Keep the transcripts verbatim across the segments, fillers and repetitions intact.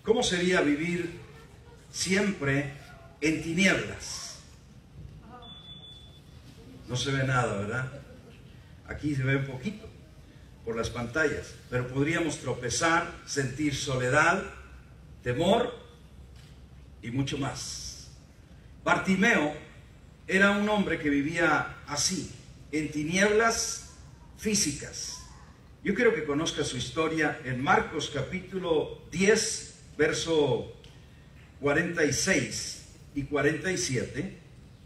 ¿cómo sería vivir siempre en tinieblas? No se ve nada, ¿verdad? Aquí se ve un poquito por las pantallas, pero podríamos tropezar, sentir soledad, temor y mucho más. Bartimeo era un hombre que vivía así, en tinieblas físicas. Yo quiero que conozca su historia en Marcos capítulo diez, verso cuarenta y seis y cuarenta y siete.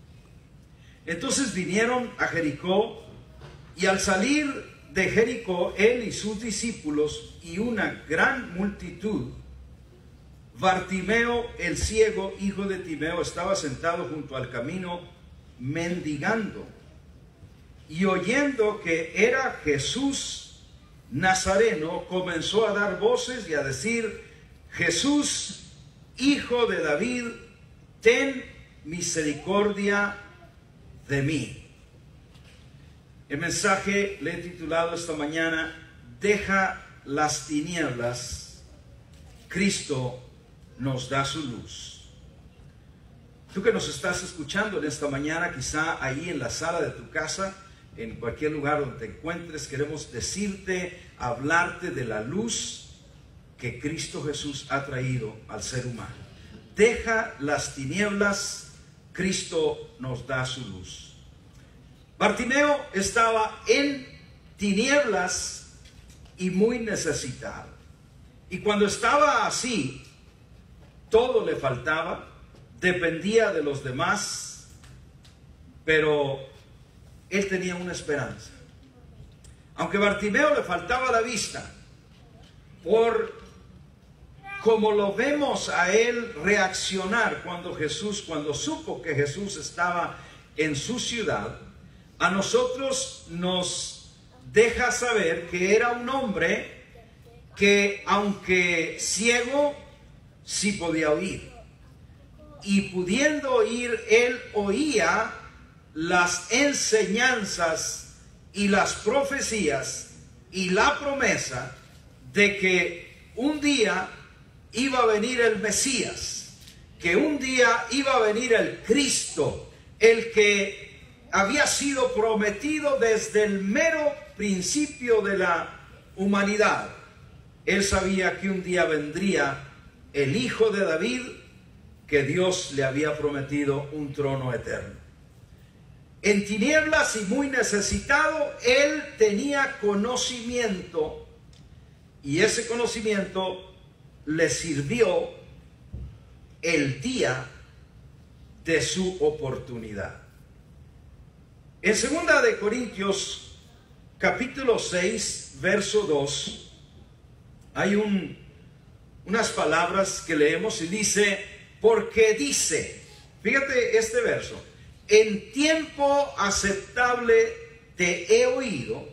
Entonces vinieron a Jericó, y al salir de Jericó, él y sus discípulos y una gran multitud, Bartimeo el ciego, hijo de Timeo, estaba sentado junto al camino mendigando, y oyendo que era Jesús Nazareno, comenzó a dar voces y a decir: Jesús, hijo de David, ten misericordia de mí. El mensaje le he titulado esta mañana: deja las tinieblas, Cristo nos da su luz. Tú que nos estás escuchando en esta mañana, quizá ahí en la sala de tu casa, en cualquier lugar donde te encuentres, queremos decirte, hablarte de la luz que Cristo Jesús ha traído al ser humano. Deja las tinieblas, Cristo nos da su luz. Bartimeo estaba en tinieblas y muy necesitado. Y cuando estaba así, todo le faltaba, dependía de los demás, pero él tenía una esperanza. Aunque a Bartimeo le faltaba la vista, por como lo vemos a él reaccionar cuando Jesús, cuando supo que Jesús estaba en su ciudad, a nosotros nos deja saber que era un hombre que, aunque ciego, sí podía oír. Y pudiendo oír, él oía las enseñanzas y las profecías y la promesa de que un día iba a venir el Mesías, que un día iba a venir el Cristo, el que había sido prometido desde el mero principio de la humanidad. Él sabía que un día vendría el Hijo de David, que Dios le había prometido un trono eterno. En tinieblas y muy necesitado, él tenía conocimiento, y ese conocimiento le sirvió el día de su oportunidad. En segunda de Corintios capítulo seis, verso dos, hay un, unas palabras que leemos y dice: porque dice, fíjate este verso, en tiempo aceptable te he oído,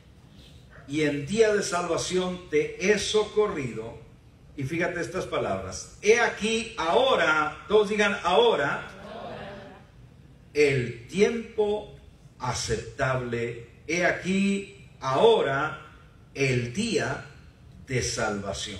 y en día de salvación te he socorrido. Y fíjate estas palabras: he aquí ahora, todos digan ahora, ahora. El tiempo aceptable, he aquí ahora el día de salvación.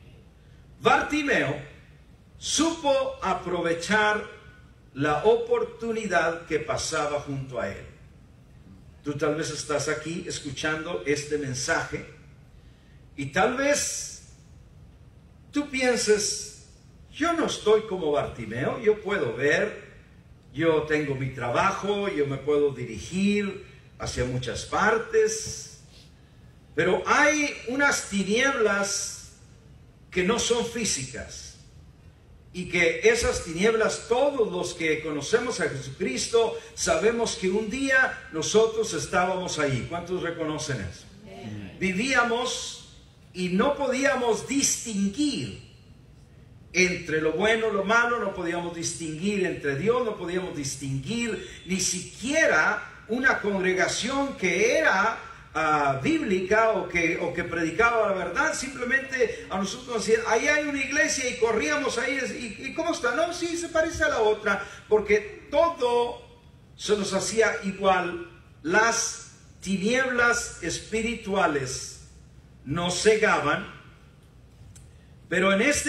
Bartimeo supo aprovechar la oportunidad que pasaba junto a él. Tú tal vez estás aquí escuchando este mensaje y tal vez tú pienses: yo no estoy como Bartimeo, yo puedo ver, yo tengo mi trabajo, yo me puedo dirigir hacia muchas partes, pero hay unas tinieblas que no son físicas. Y que esas tinieblas, todos los que conocemos a Jesucristo, sabemos que un día nosotros estábamos ahí. ¿Cuántos reconocen eso? Sí. Vivíamos y no podíamos distinguir entre lo bueno y lo malo, no podíamos distinguir entre Dios, no podíamos distinguir ni siquiera una congregación que era Uh, bíblica o que, o que predicaba la verdad. Simplemente a nosotros nos decían: ahí hay una iglesia, y corríamos ahí, y, y ¿cómo está? No, sí, se parece a la otra, porque todo se nos hacía igual. Las tinieblas espirituales nos cegaban. Pero en este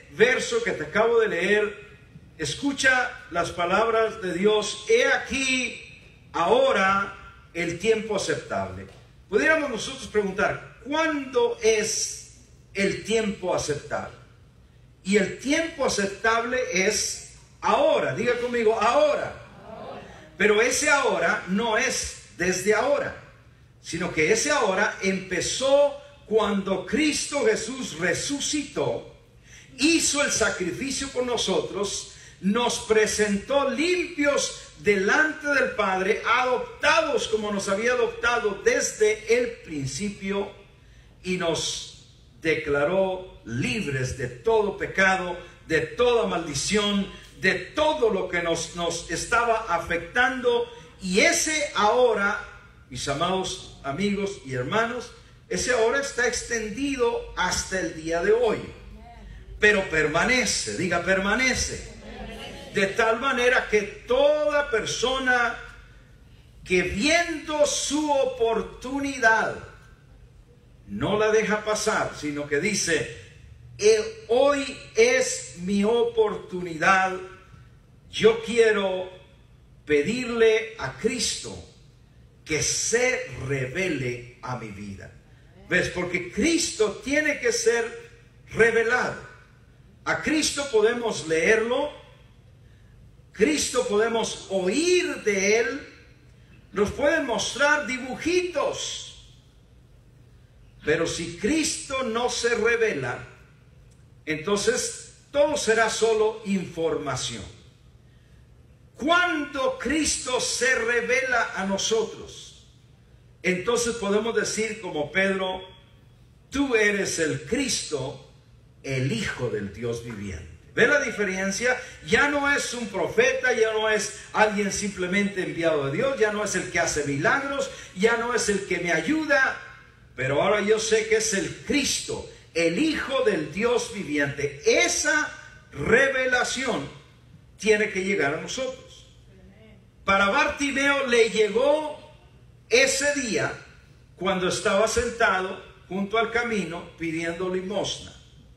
verso que te acabo de leer, escucha las palabras de Dios. He aquí ahora el tiempo aceptable. Pudiéramos nosotros preguntar, ¿cuándo es el tiempo aceptable? Y el tiempo aceptable es ahora. Diga conmigo, ahora. ahora. Pero ese ahora no es desde ahora, sino que ese ahora empezó cuando Cristo Jesús resucitó, hizo el sacrificio por nosotros, nos presentó limpios delante del Padre, adoptados como nos había adoptado desde el principio, y nos declaró libres de todo pecado, de toda maldición, de todo lo que nos, nos estaba afectando. Y ese ahora, mis amados amigos y hermanos, ese ahora está extendido hasta el día de hoy, pero permanece, diga permanece. De tal manera que toda persona que viendo su oportunidad no la deja pasar, sino que dice, hoy es mi oportunidad, yo quiero pedirle a Cristo que se revele a mi vida. ¿Ves? Porque Cristo tiene que ser revelado. A Cristo podemos leerlo, Cristo podemos oír de Él, nos pueden mostrar dibujitos, pero si Cristo no se revela, entonces todo será solo información. Cuando Cristo se revela a nosotros, entonces podemos decir como Pedro, tú eres el Cristo, el Hijo del Dios viviente. ¿Ve la diferencia? Ya no es un profeta, ya no es alguien simplemente enviado de Dios, ya no es el que hace milagros, ya no es el que me ayuda, pero ahora yo sé que es el Cristo, el Hijo del Dios viviente. Esa revelación tiene que llegar a nosotros. Para Bartimeo le llegó ese día cuando estaba sentado junto al camino pidiendo limosna.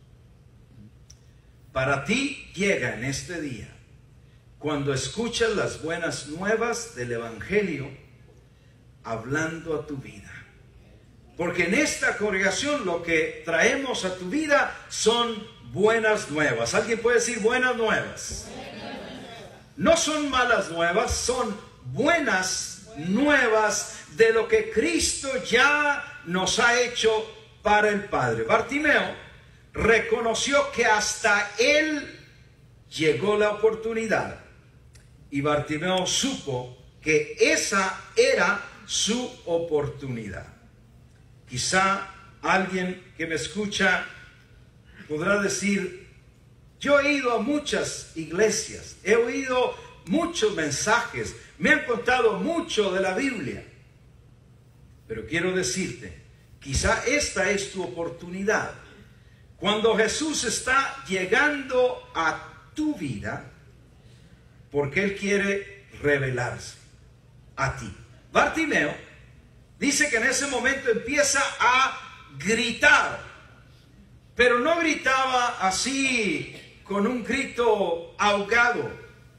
Para ti llega en este día, cuando escuchas las buenas nuevas del Evangelio, hablando a tu vida. Porque en esta congregación lo que traemos a tu vida son buenas nuevas. ¿Alguien puede decir buenas nuevas? No son malas nuevas, son buenas nuevas de lo que Cristo ya nos ha hecho para el Padre. Bartimeo reconoció que hasta él llegó la oportunidad, y Bartimeo supo que esa era su oportunidad. Quizá alguien que me escucha podrá decir, yo he ido a muchas iglesias, he oído muchos mensajes, me han contado mucho de la Biblia, pero quiero decirte, quizá esta es tu oportunidad. Cuando Jesús está llegando a tu vida, porque Él quiere revelarse a ti. Bartimeo dice que en ese momento empieza a gritar, pero no gritaba así con un grito ahogado.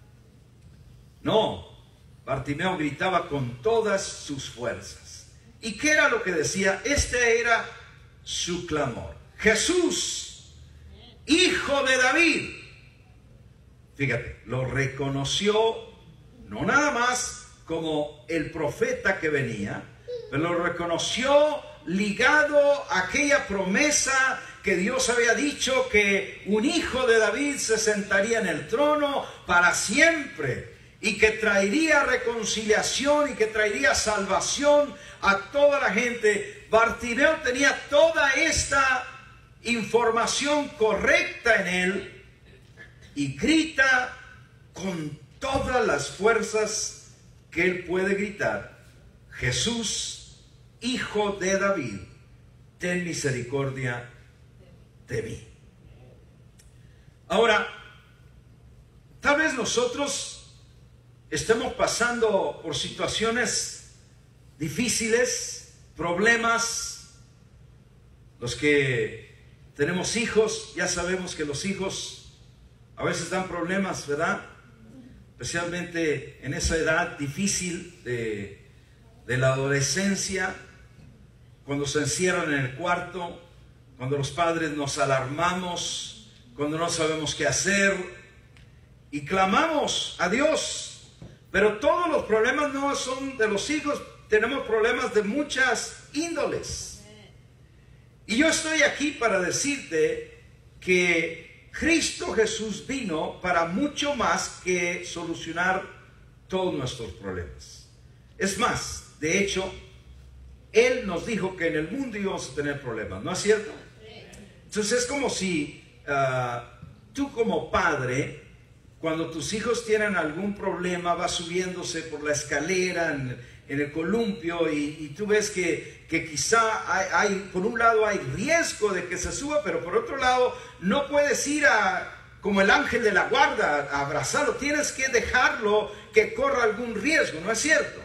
No, Bartimeo gritaba con todas sus fuerzas. ¿Y qué era lo que decía? Este era su clamor. Jesús, Hijo de David. Fíjate, lo reconoció no nada más como el profeta que venía, pero lo reconoció ligado a aquella promesa que Dios había dicho, que un hijo de David se sentaría en el trono para siempre y que traería reconciliación y que traería salvación a toda la gente. Bartimeo tenía toda esta información correcta en él y grita con todas las fuerzas que él puede gritar: Jesús, Hijo de David, ten misericordia de mí. Ahora, tal vez nosotros estemos pasando por situaciones difíciles, problemas, los que tenemos hijos, ya sabemos que los hijos a veces dan problemas, ¿verdad? Especialmente en esa edad difícil de, de la adolescencia, cuando se encierran en el cuarto, cuando los padres nos alarmamos, cuando no sabemos qué hacer y clamamos a Dios. Pero todos los problemas no son de los hijos, tenemos problemas de muchas índoles. Y yo estoy aquí para decirte que Cristo Jesús vino para mucho más que solucionar todos nuestros problemas. Es más, de hecho, Él nos dijo que en el mundo íbamos a tener problemas, ¿no es cierto? Entonces es como si uh, tú como padre, cuando tus hijos tienen algún problema, vas subiéndose por la escalera en, en el columpio y, y tú ves que, que quizá hay, hay, por un lado hay riesgo de que se suba, pero por otro lado no puedes ir a, como el ángel de la guarda, a abrazarlo. Tienes que dejarlo que corra algún riesgo, ¿no es cierto?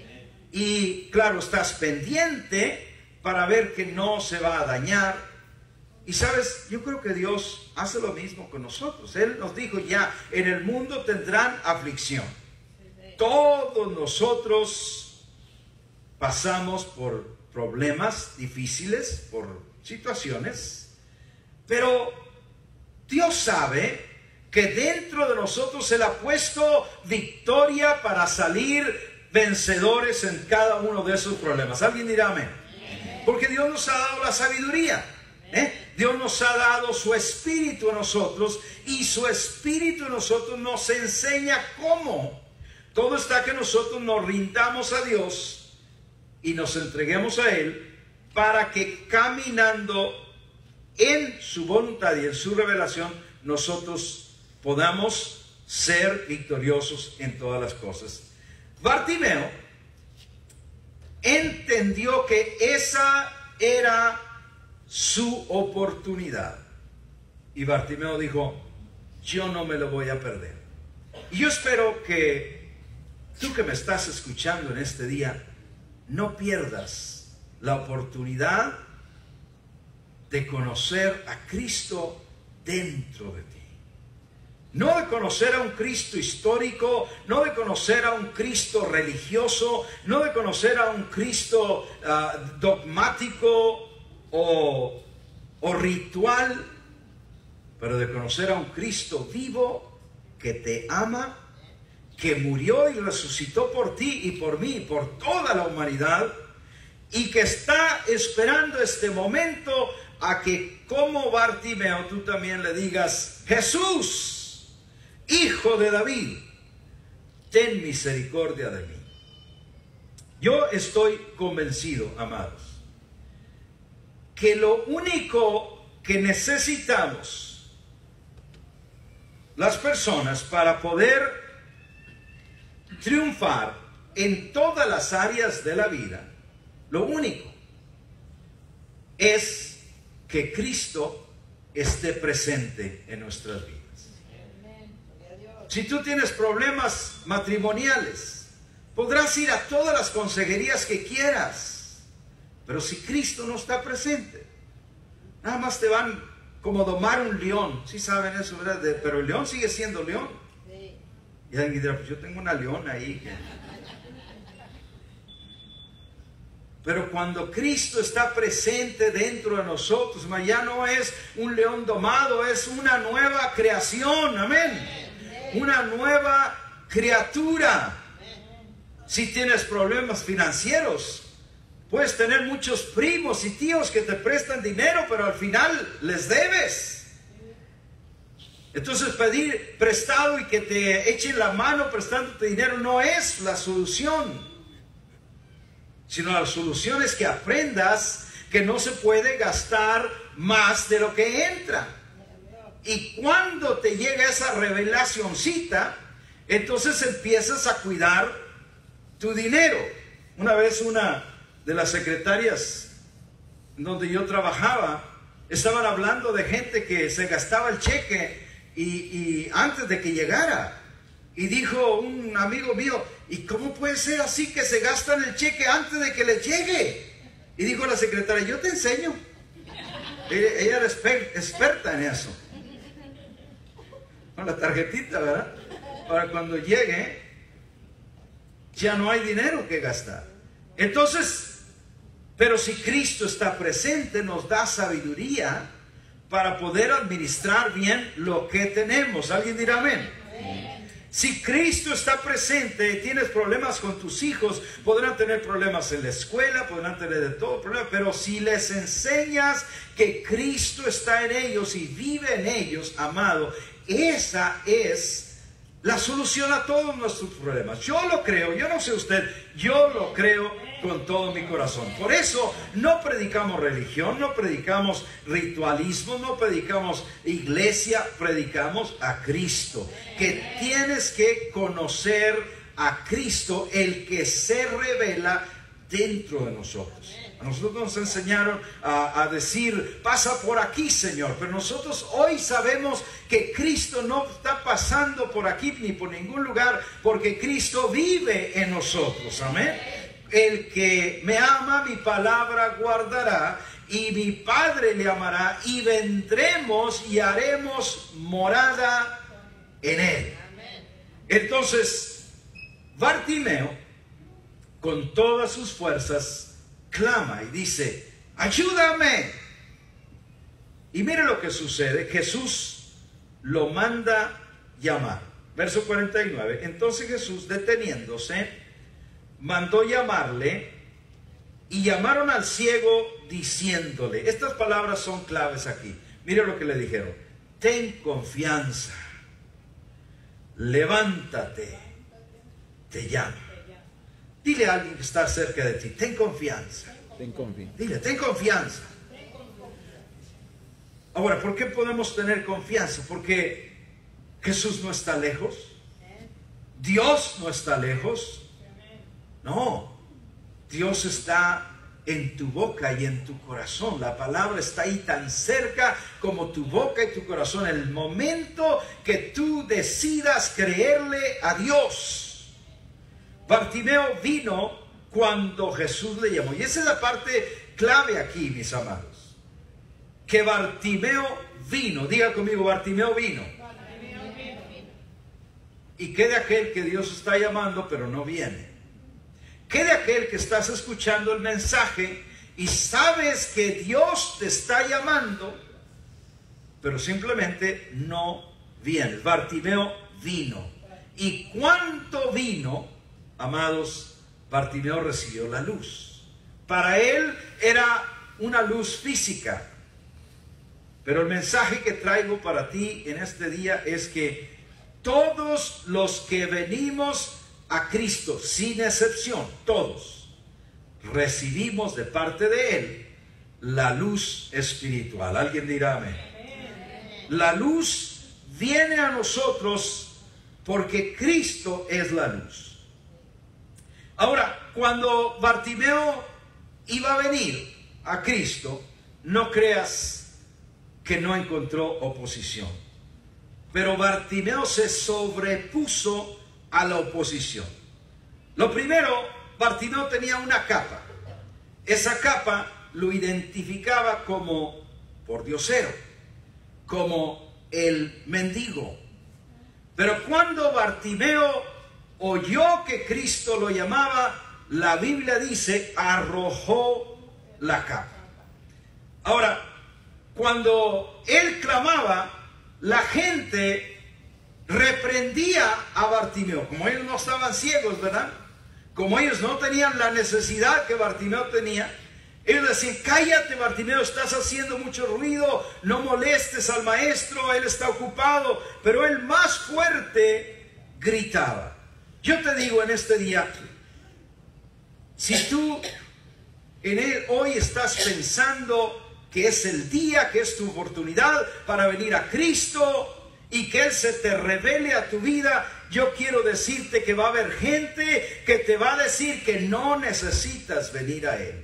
Y claro, estás pendiente para ver que no se va a dañar. Y sabes, yo creo que Dios hace lo mismo con nosotros. Él nos dijo ya, en el mundo tendrán aflicción. Todos nosotros pasamos por problemas difíciles, por situaciones, pero Dios sabe que dentro de nosotros Él ha puesto victoria para salir vencedores en cada uno de esos problemas. ¿Alguien dirá amén? Porque Dios nos ha dado la sabiduría. ¿Eh? Dios nos ha dado su espíritu a nosotros y su espíritu en nosotros nos enseña cómo. Todo está que nosotros nos rindamos a Dios y nos entreguemos a Él para que caminando en su voluntad y en su revelación nosotros podamos ser victoriosos en todas las cosas. Bartimeo entendió que esa era su oportunidad. Y Bartimeo dijo, yo no me lo voy a perder. Y yo espero que tú que me estás escuchando en este día, no pierdas la oportunidad de conocer a Cristo dentro de ti. No de conocer a un Cristo histórico, no de conocer a un Cristo religioso, no de conocer a un Cristo uh, dogmático O, o ritual, pero de conocer a un Cristo vivo que te ama, que murió y resucitó por ti y por mí, por toda la humanidad, y que está esperando este momento a que como Bartimeo tú también le digas, Jesús, Hijo de David, ten misericordia de mí. Yo estoy convencido, amados, que lo único que necesitamos las personas para poder triunfar en todas las áreas de la vida, lo único es que Cristo esté presente en nuestras vidas. Si tú tienes problemas matrimoniales, podrás ir a todas las consejerías que quieras. Pero si Cristo no está presente, nada más te van como domar un león. ¿Sí saben eso, verdad? De, pero el león sigue siendo león. Sí. Y alguien dirá, pues yo tengo una leona ahí. Que... Pero cuando Cristo está presente dentro de nosotros, ya no es un león domado, es una nueva creación. Amén. Amén. Una nueva criatura. Amén. Si tienes problemas financieros, puedes tener muchos primos y tíos que te prestan dinero, pero al final les debes. Entonces pedir prestado y que te echen la mano prestándote dinero no es la solución. Sino la solución es que aprendas que no se puede gastar más de lo que entra. Y cuando te llega esa revelacioncita, entonces empiezas a cuidar tu dinero. Una vez una de las secretarias donde yo trabajaba, estaban hablando de gente que se gastaba el cheque y, y antes de que llegara. Y dijo un amigo mío, ¿y cómo puede ser así que se gastan el cheque antes de que les llegue? Y dijo la secretaria, yo te enseño. Ella, ella era exper, experta en eso. Con la tarjetita, ¿verdad? Para cuando llegue, ya no hay dinero que gastar. Entonces, pero si Cristo está presente, nos da sabiduría para poder administrar bien lo que tenemos. ¿Alguien dirá amén? Si Cristo está presente, tienes problemas con tus hijos, podrán tener problemas en la escuela, podrán tener de todo problema, pero si les enseñas que Cristo está en ellos y vive en ellos, amado, esa es la solución a todos nuestros problemas. Yo lo creo, yo no sé usted, yo lo creo con todo mi corazón. Por eso no predicamos religión, no predicamos ritualismo, no predicamos iglesia, predicamos a Cristo. Que tienes que conocer a Cristo, el que se revela dentro de nosotros. A nosotros nos enseñaron a, a decir, pasa por aquí, Señor. Pero nosotros hoy sabemos que Cristo no está pasando por aquí ni por ningún lugar, porque Cristo vive en nosotros. Amén. El que me ama, mi palabra guardará, y mi Padre le amará, y vendremos y haremos morada en él. Entonces, Bartimeo, con todas sus fuerzas, clama y dice, ayúdame. Y mire lo que sucede. Jesús lo manda llamar. Verso cuarenta y nueve. Entonces Jesús, deteniéndose, mandó llamarle, y llamaron al ciego diciéndole, estas palabras son claves aquí. Mire lo que le dijeron: ten confianza, levántate, te llama. Dile a alguien que está cerca de ti, ten confianza. Ten confianza. Dile, ten confianza. Ahora, ¿por qué podemos tener confianza? Porque Jesús no está lejos. Dios no está lejos. No, Dios está en tu boca y en tu corazón. La palabra está ahí tan cerca como tu boca y tu corazón. El momento que tú decidas creerle a Dios. Bartimeo vino cuando Jesús le llamó. Y esa es la parte clave aquí, mis amados. Que Bartimeo vino. Diga conmigo, Bartimeo vino. Bartimeo vino. ¿Y qué de aquel que Dios está llamando pero no viene? ¿Qué de aquel que estás escuchando el mensaje y sabes que Dios te está llamando pero simplemente no viene? Bartimeo vino. ¿Y cuánto vino? Amados, Bartimeo recibió la luz. Para él era una luz física. Pero el mensaje que traigo para ti en este día es que todos los que venimos a Cristo, sin excepción, todos, recibimos de parte de Él la luz espiritual. ¿Alguien dirá amén? La luz viene a nosotros porque Cristo es la luz. Ahora, cuando Bartimeo iba a venir a Cristo, no creas que no encontró oposición. Pero Bartimeo se sobrepuso a la oposición. Lo primero, Bartimeo tenía una capa. Esa capa lo identificaba como pordiosero, como el mendigo. Pero cuando Bartimeo oyó que Cristo lo llamaba, la Biblia dice, arrojó la capa. Ahora, cuando él clamaba, la gente reprendía a Bartimeo. Como ellos no estaban ciegos, ¿verdad? Como ellos no tenían la necesidad que Bartimeo tenía, ellos decían, cállate Bartimeo, estás haciendo mucho ruido, no molestes al maestro, él está ocupado. Pero él más fuerte gritaba. Yo te digo en este día, si tú en él hoy estás pensando que es el día, que es tu oportunidad para venir a Cristo y que Él se te revele a tu vida, yo quiero decirte que va a haber gente que te va a decir que no necesitas venir a Él.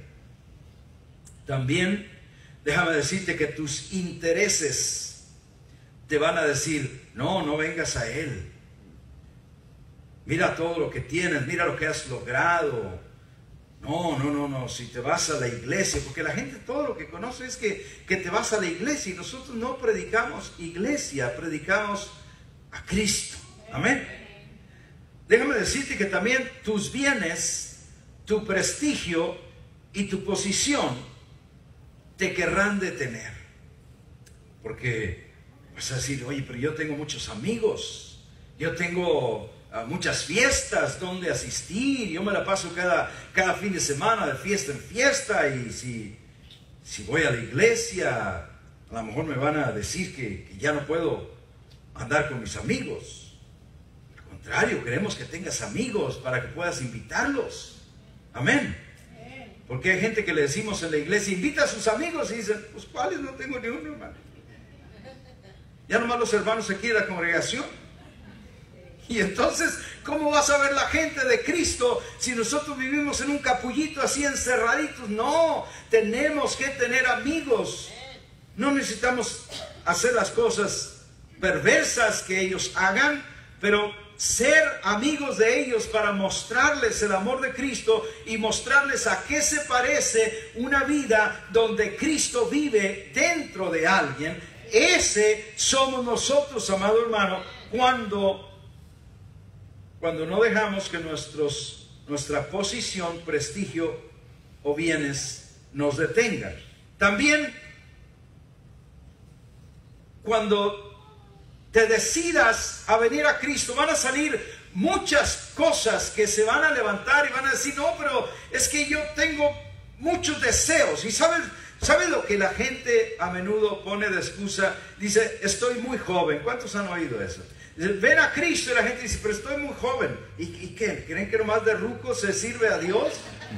También déjame decirte que tus intereses te van a decir, no, no vengas a Él. Mira todo lo que tienes, mira lo que has logrado. No, no, no, no, si te vas a la iglesia, porque la gente todo lo que conoce es que, que te vas a la iglesia, y nosotros no predicamos iglesia, predicamos a Cristo. Amén. Déjame decirte que también tus bienes, tu prestigio y tu posición te querrán detener. Porque vas a decir, oye, pero yo tengo muchos amigos, yo tengo muchas fiestas donde asistir, yo me la paso cada, cada fin de semana de fiesta en fiesta, y si, si voy a la iglesia, a lo mejor me van a decir que, que ya no puedo andar con mis amigos. Al contrario, queremos que tengas amigos para que puedas invitarlos. Amén. Porque hay gente que le decimos en la iglesia, invita a sus amigos, y dicen, pues ¿cuáles? No tengo ni uno, hermano. Ya nomás los hermanos aquí de la congregación. Y entonces, ¿cómo vas a ver la gente de Cristo si nosotros vivimos en un capullito así encerraditos? No, tenemos que tener amigos. No necesitamos hacer las cosas perversas que ellos hagan, pero ser amigos de ellos para mostrarles el amor de Cristo y mostrarles a qué se parece una vida donde Cristo vive dentro de alguien. Ese somos nosotros, amado hermano, cuando... Cuando no dejamos que nuestros, nuestra posición, prestigio o bienes nos detengan. También, cuando te decidas a venir a Cristo, van a salir muchas cosas que se van a levantar y van a decir, no, pero es que yo tengo muchos deseos. Y ¿sabes, ¿sabes lo que la gente a menudo pone de excusa? Dice, estoy muy joven. ¿Cuántos han oído eso? Ven a Cristo, y la gente dice, pero estoy muy joven. ¿Y, y qué? ¿Creen que nomás de ruco se sirve a Dios?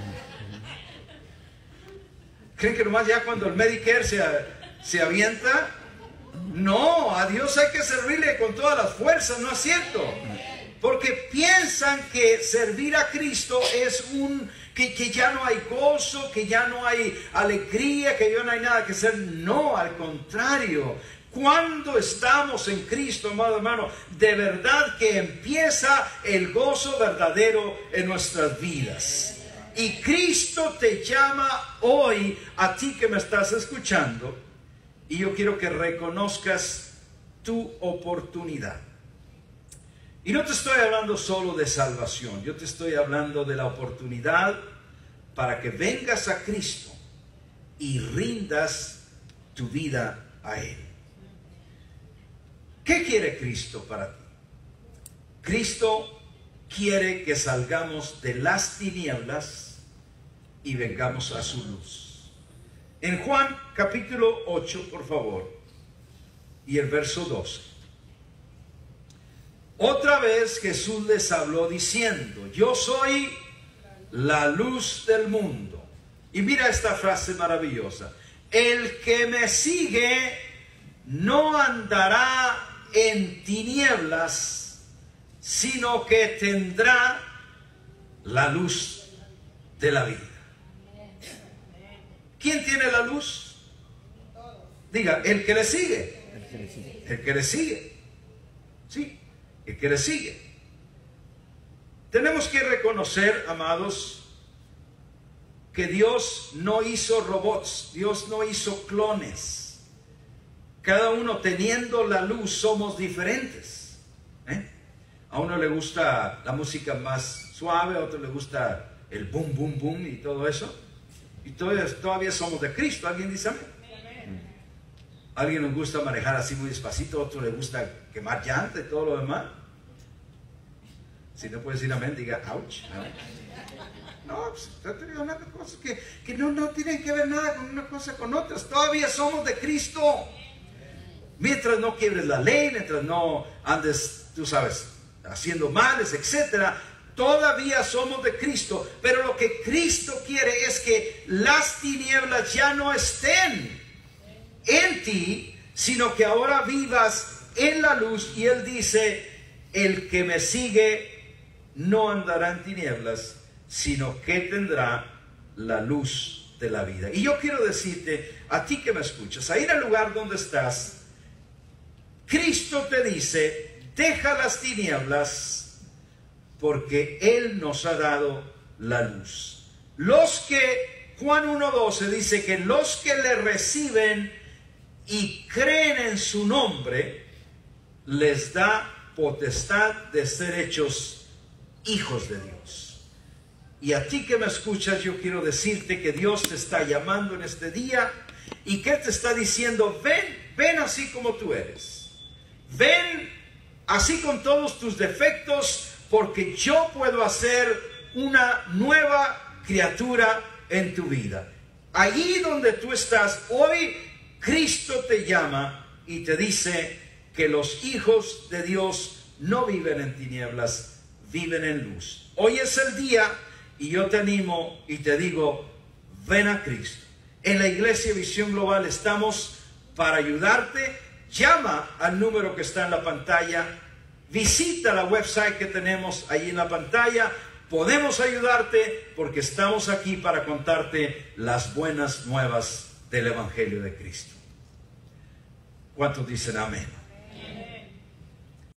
¿Creen que nomás ya cuando el Medicare se, se avienta? No, a Dios hay que servirle con todas las fuerzas, ¿no es cierto? Porque piensan que servir a Cristo es un... Que, que ya no hay gozo, que ya no hay alegría, que ya no hay nada que hacer. No, al contrario. Cuando estamos en Cristo, amado hermano, de verdad que empieza el gozo verdadero en nuestras vidas. Y Cristo te llama hoy, a ti que me estás escuchando, y yo quiero que reconozcas tu oportunidad. Y no te estoy hablando solo de salvación, yo te estoy hablando de la oportunidad para que vengas a Cristo y rindas tu vida a Él. ¿Qué quiere Cristo para ti? Cristo quiere que salgamos de las tinieblas y vengamos a su luz. En Juan capítulo ocho, por favor, y el verso doce. Otra vez Jesús les habló diciendo, yo soy la luz del mundo. Y mira esta frase maravillosa. El que me sigue no andará en tinieblas, sino que tendrá la luz de la vida. ¿Quién tiene la luz? Diga, el que le sigue. El que le sigue. El que le sigue. Sí, el que le sigue. Tenemos que reconocer, amados, que Dios no hizo robots, Dios no hizo clones. Cada uno teniendo la luz somos diferentes. ¿eh? A uno le gusta la música más suave, a otro le gusta el boom, boom, boom y todo eso. Y todavía, todavía somos de Cristo. ¿Alguien dice amén? A alguien nos gusta manejar así muy despacito, a otro le gusta quemar llanta y todo lo demás. Si no puedes decir amén, diga ouch. No, pues está hablando de cosas que, que no, no tienen que ver nada con una cosa con otras. Todavía somos de Cristo. Mientras no quiebres la ley, mientras no andes, tú sabes, haciendo males, etcétera, todavía somos de Cristo. Pero lo que Cristo quiere es que las tinieblas ya no estén en ti, sino que ahora vivas en la luz. Y Él dice, el que me sigue no andará en tinieblas, sino que tendrá la luz de la vida. Y yo quiero decirte, a ti que me escuchas, a ir al lugar donde estás, Cristo te dice, deja las tinieblas, porque Él nos ha dado la luz. Los que, Juan uno doce dice que los que le reciben y creen en su nombre, les da potestad de ser hechos hijos de Dios. Y a ti que me escuchas, yo quiero decirte que Dios te está llamando en este día y que te está diciendo, ven, ven así como tú eres. Ven así con todos tus defectos, porque yo puedo hacer una nueva criatura en tu vida. Allí donde tú estás, hoy Cristo te llama y te dice que los hijos de Dios no viven en tinieblas, viven en luz. Hoy es el día y yo te animo y te digo, ven a Cristo. En la Iglesia Visión Global estamos para ayudarte. Llama al número que está en la pantalla. Visita la website que tenemos ahí en la pantalla. Podemos ayudarte porque estamos aquí para contarte las buenas nuevas del Evangelio de Cristo. ¿Cuántos dicen amén?